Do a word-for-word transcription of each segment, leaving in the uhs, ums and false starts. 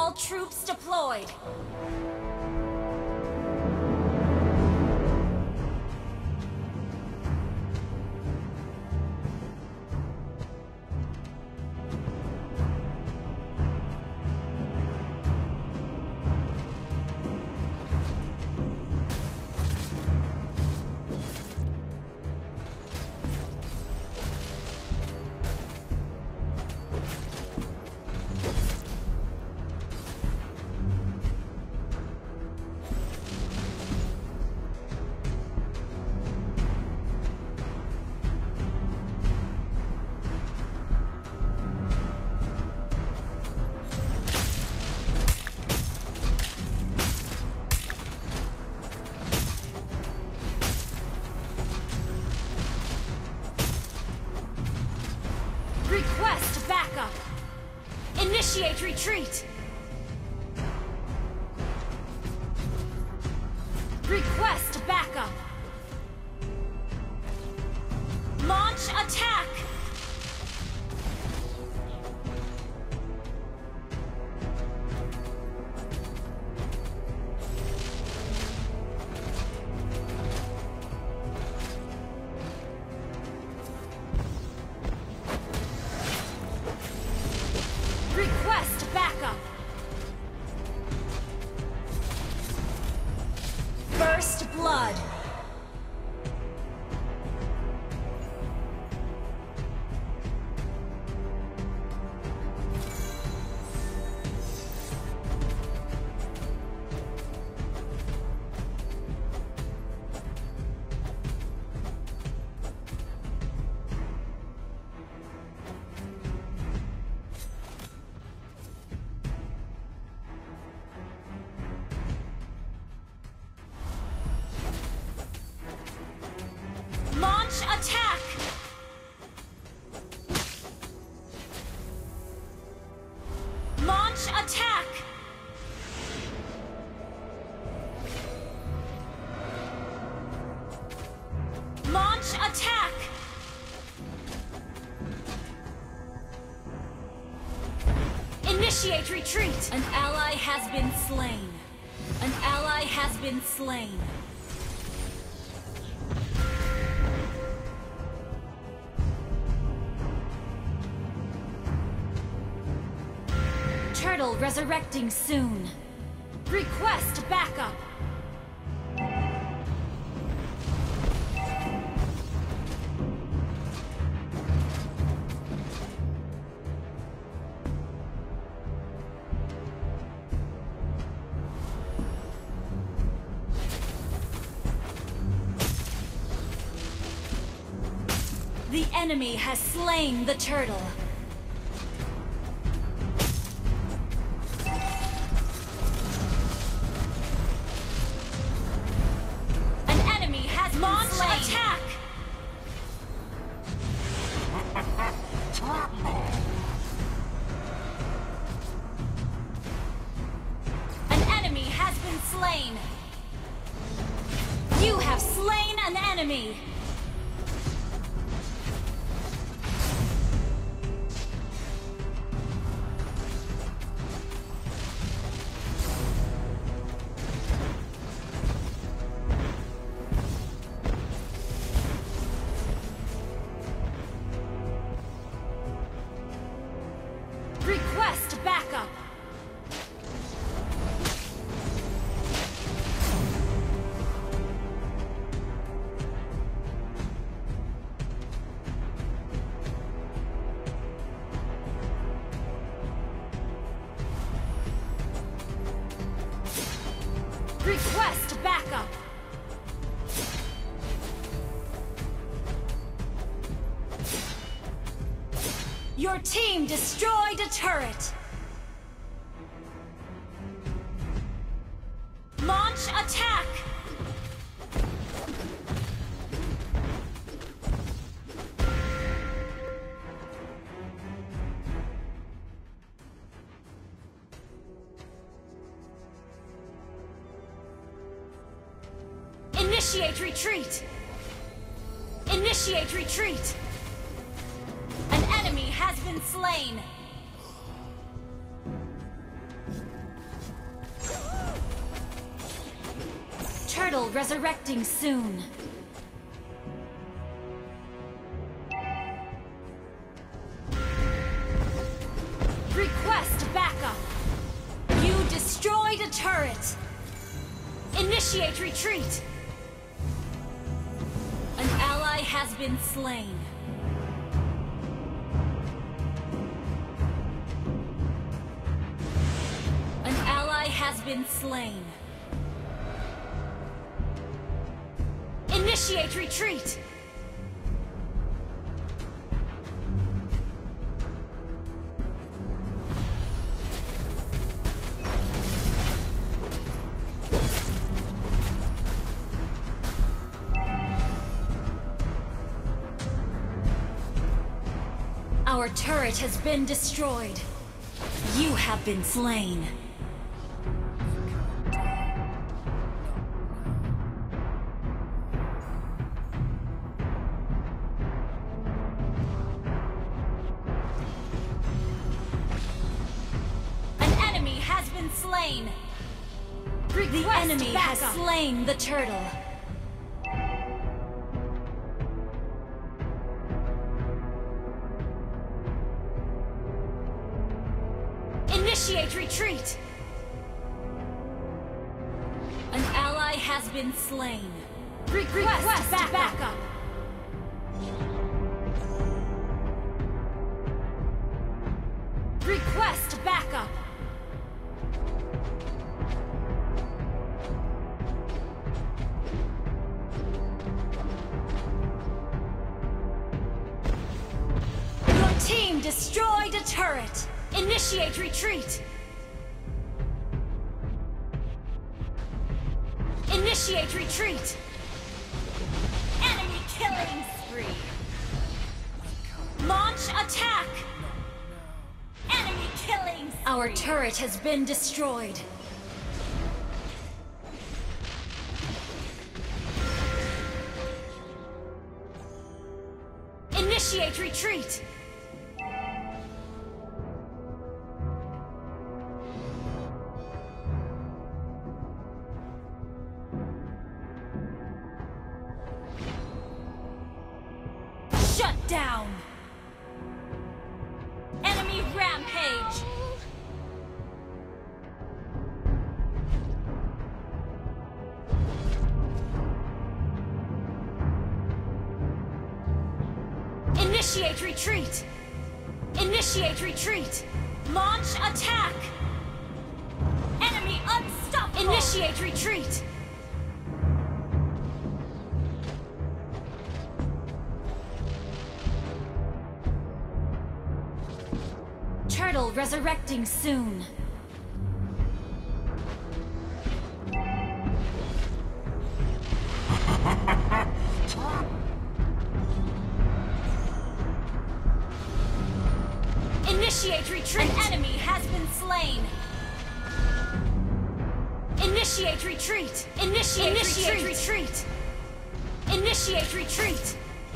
All troops deployed. Request backup. Initiate retreat. Request backup. Launch attack. Request backup. First blood. Launch attack! Launch attack! Launch attack! Initiate retreat! An ally has been slain. An ally has been slain. Turtle resurrecting soon. Request backup. The enemy has slain the turtle. Launch attack! An enemy has been slain. You have slain an enemy. Request backup. Request backup. Your team destroyed a turret. Launch attack. Initiate retreat. Initiate retreat. An enemy has been slain. Turtle resurrecting soon. Request backup. You destroyed a turret. Initiate retreat. An ally has been slain. An ally has been slain. Initiate retreat! Our turret has been destroyed. You have been slain. Slain. The enemy has slain the turtle. Initiate retreat. An ally has been slain. Request, Request backup. backup. Request backup. Team destroyed a turret. Initiate retreat. Initiate retreat. Enemy killing spree. Launch attack. Enemy killing spree. Our turret has been destroyed. Initiate retreat. Shut down! Enemy rampage! Initiate retreat! Initiate retreat! Launch attack! Enemy unstoppable! Initiate retreat! Turtle resurrecting soon. Initiate retreat! An enemy has been slain. Initiate retreat! Initiate, Initiate retreat! retreat! Initiate retreat!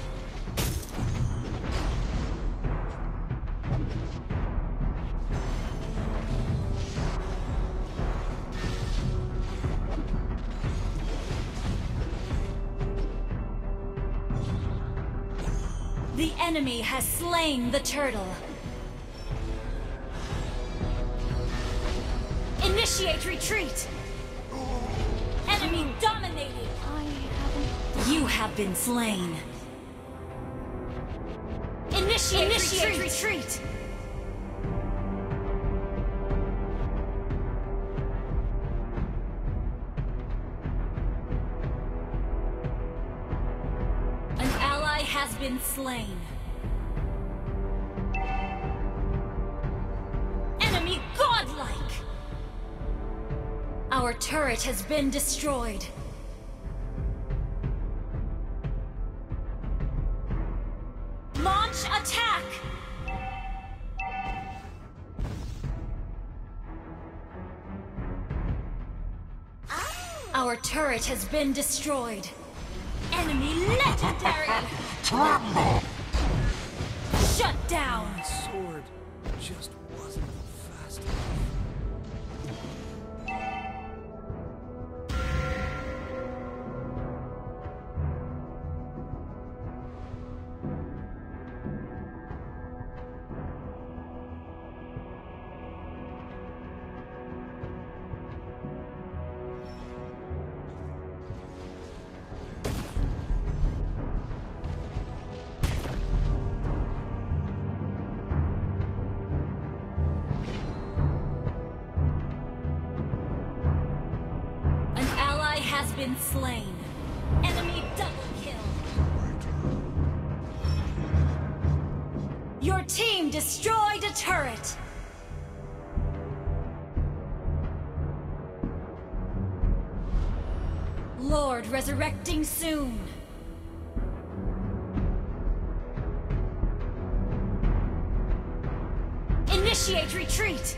The enemy has slain the turtle. Initiate retreat! Enemy dominated! I haven't... You have been slain. Initiate, Initiate retreat. retreat! An ally has been slain. Enemy godlike! Our turret has been destroyed. Launch attack! Our turret has been destroyed. Enemy legendary! Shut down! My sword just wasn't fast enough. been slain. Enemy double kill. Your team destroyed a turret. Lord resurrecting soon. Initiate retreat.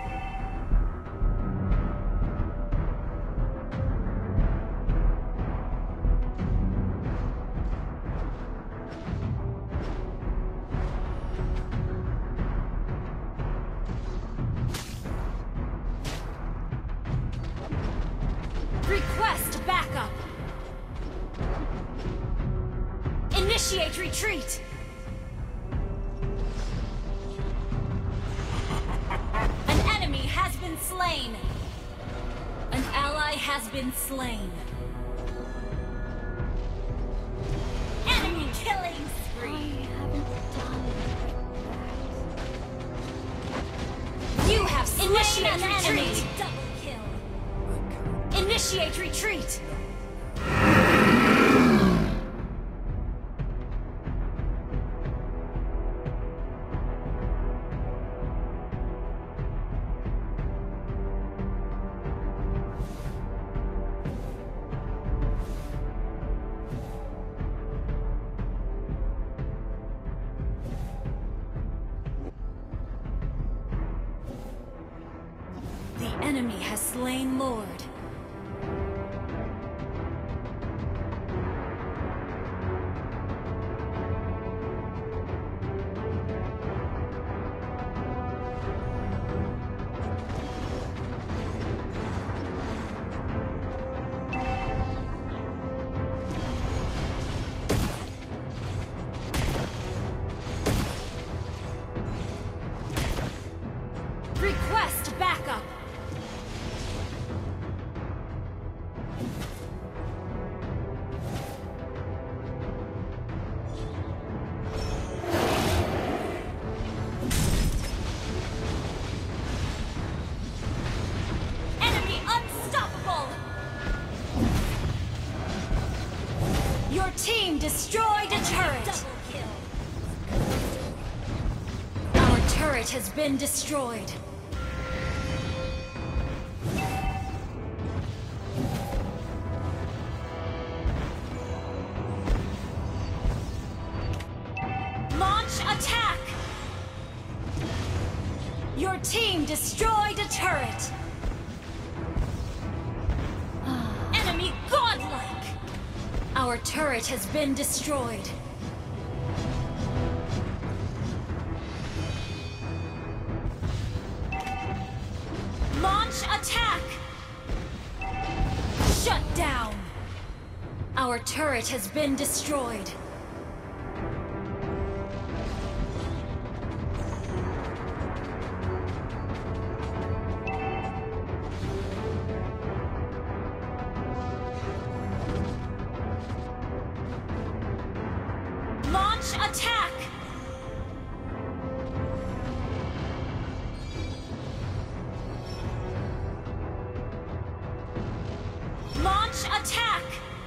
Request backup. Initiate retreat. An enemy has been slain. An ally has been slain. Enemy killing spree. You have slain an enemy. Double kill. Initiate retreat. The enemy has slain Lord. Request backup. Enemy unstoppable. Your team destroyed a turret. Double kill. Our turret has been destroyed. Attack! Your team destroyed a turret! Enemy godlike! Our turret has been destroyed. Launch attack! Shut down! Our turret has been destroyed. Launch attack! Launch attack!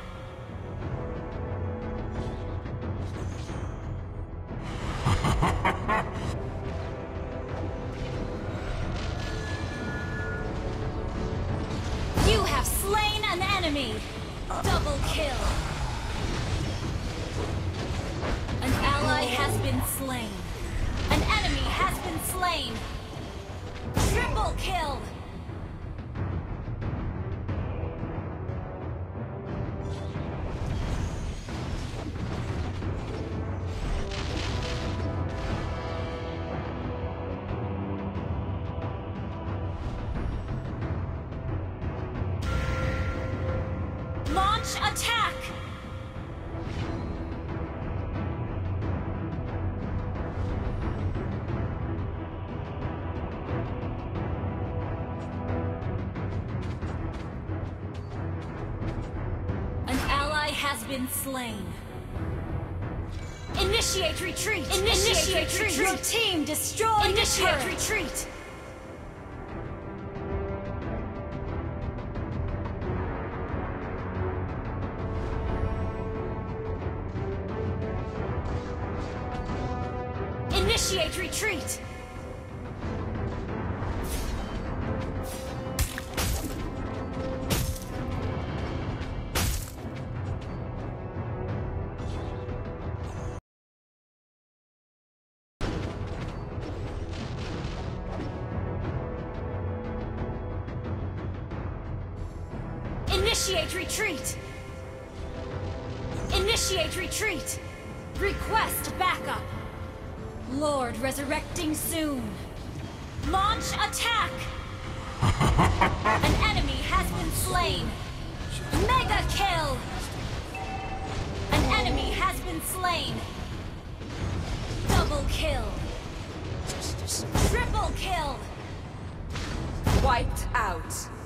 You have slain an enemy! Double kill! An ally has been slain. An enemy has been slain. Triple kill. Launch attack. Has been slain. Initiate retreat. Initiate, Initiate retreat. retreat. Your team destroyed. Initiate retreat. Initiate retreat! Initiate retreat! Initiate retreat! Request backup! Lord resurrecting soon! Launch attack! An enemy has been slain! Mega kill! An enemy has been slain! Double kill! Triple kill! Wiped out.